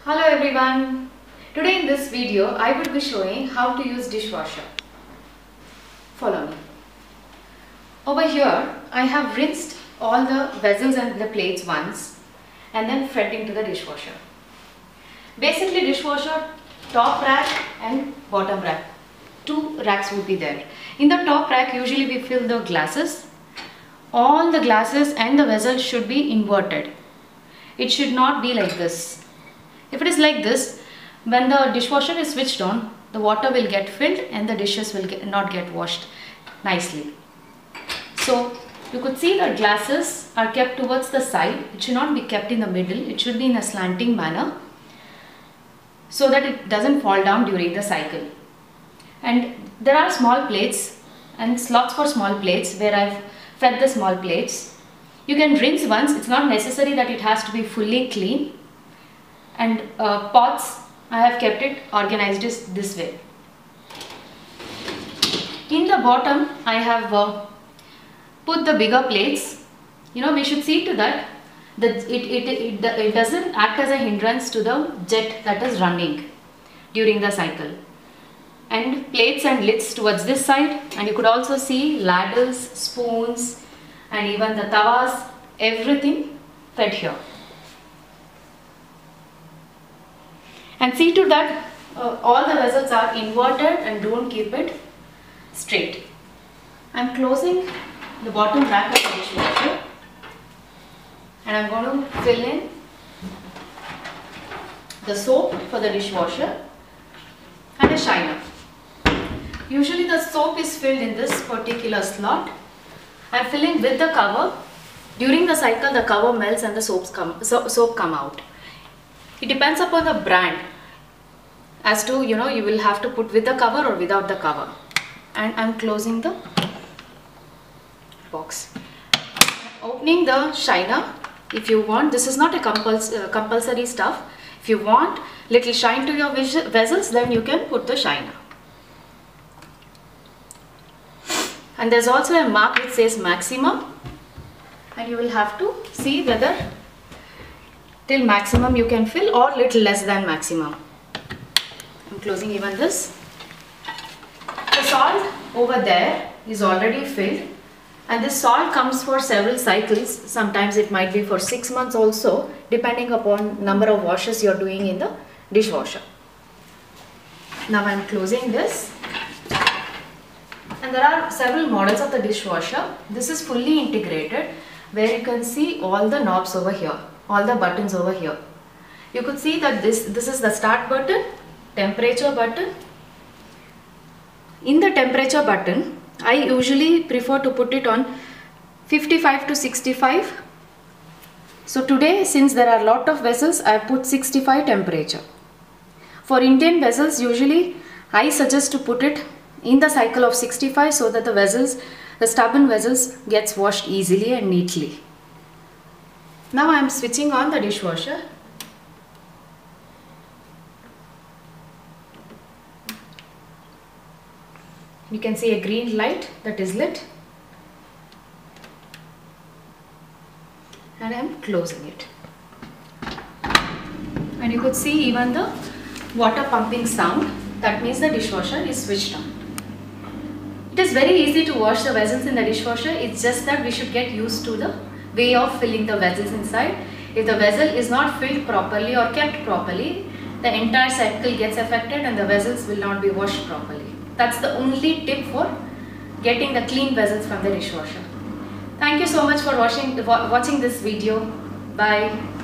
Hello everyone. Today in this video I would be showing how to use dishwasher. Follow me. Over here I have rinsed all the vessels and the plates once and then fed into the dishwasher. Basically dishwasher top rack and bottom rack. Two racks would be there. In the top rack usually we fill the glasses. All the glasses and the vessels should be inverted. It should not be like this. If it is like this, when the dishwasher is switched on, the water will get filled and the dishes will not get washed nicely. So you could see the glasses are kept towards the side. It should not be kept in the middle. It should be in a slanting manner so that it doesn't fall down during the cycle. And there are small plates and slots for small plates where I've fed the small plates. You can rinse once. It's not necessary that it has to be fully clean. And pots, I have kept it organized this way. In the bottom, I have put the bigger plates. We should see to that it doesn't act as a hindrance to the jet that is running during the cycle. And plates and lids towards this side, and you could also see ladles, spoons, and even the tawas, everything fed here. And see to that all the vessels are inverted and don't keep it straight. I am closing the bottom rack of the dishwasher and I am going to fill in the soap for the dishwasher and a shiner. Usually the soap is filled in this particular slot. I am filling with the cover. During the cycle the cover melts and the soap come out. It depends upon the brand as to you will have to put with the cover or without the cover. And I'm closing the box. Opening the shiner. If you want, this is not a compulsory stuff. If you want little shine to your vessels, then you can put the shiner. And there's also a mark which says maximum, and you will have to see whether till maximum you can fill or little less than maximum. I'm closing even this. The salt over there is already filled, and this salt comes for several cycles. Sometimes it might be for 6 months also, depending upon number of washes you're doing in the dishwasher. Now I'm closing this. And there are several models of the dishwasher. This is fully integrated, where you can see all the knobs over here, all the buttons over here. You could see that this is the start button, temperature button. In the temperature button, I usually prefer to put it on 55 to 65. So today, since there are a lot of vessels, I put 65 temperature. For Indian vessels, usually I suggest to put it in the cycle of 65 so that the stubborn vessels gets washed easily and neatly. Now I am switching on the dishwasher. You can see a green light that is lit. And I am closing it. And you could see even the water pumping sound. That means the dishwasher is switched on. It is very easy to wash the vessels in the dishwasher. It's just that we should get used to the way of filling the vessels inside. If the vessel is not filled properly or kept properly, the entire cycle gets affected and the vessels will not be washed properly. That's the only tip for getting the clean vessels from the dishwasher. Thank you so much for watching this video. Bye.